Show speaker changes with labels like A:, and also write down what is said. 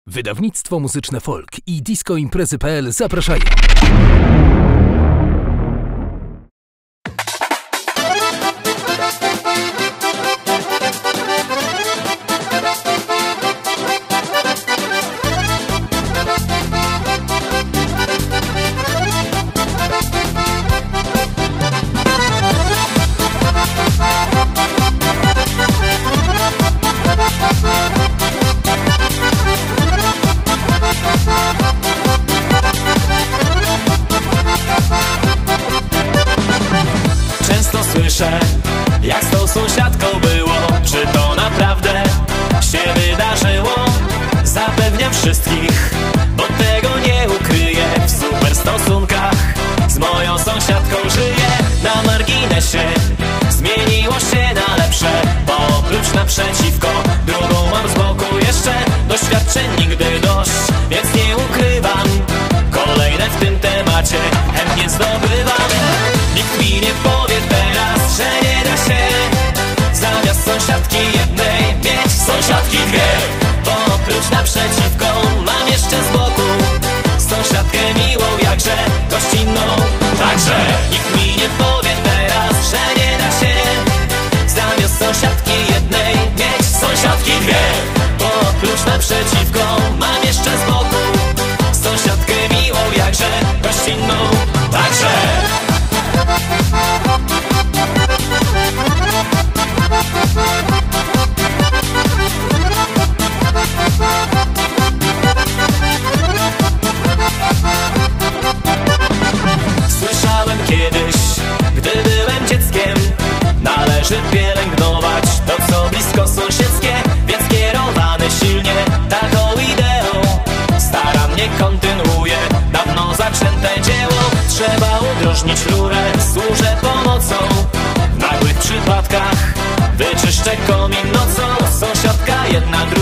A: Wydawnictwo muzyczne Folk i discoimprezy.pl zapraszają.
B: Często słyszę, jak z tą sąsiadką było. Czy to naprawdę się wydarzyło? Zapewniam wszystkich, bo tego nie ukryję. W super stosunkach z moją sąsiadką żyję. Na marginesie zmieniło się na lepsze, bo oprócz naprzeciwko drugą mam z boku jeszcze. Doświadczeń nigdy dość, więc nie ukrywam. Kolejne w tym temacie chętnie zdobywam. Nikt mi nie powie teraz, że nie da się zamiast sąsiadki jednej mieć sąsiadki dwie. Bo oprócz naprzeciwko mam jeszcze z boku sąsiadkę miłą, jakże gościnną. Także nikt mi nie powie teraz, że nie da się zamiast sąsiadki jednej mieć sąsiadki dwie. Bo oprócz naprzeciwko mam jeszcze z boku sąsiadkę miłą, jakże gościnną. Także słyszałem kiedyś, gdy byłem dzieckiem, należy pielęgnować to, co blisko sąsiedzkie. Więc kierowany silnie taką ideą starannie kontynuuję dawno zaczęte dzieło. Trzeba udrożnić rurę, służę pomocą. W nagłych przypadkach wyczyszczę komin nocą. Sąsiadka jedna,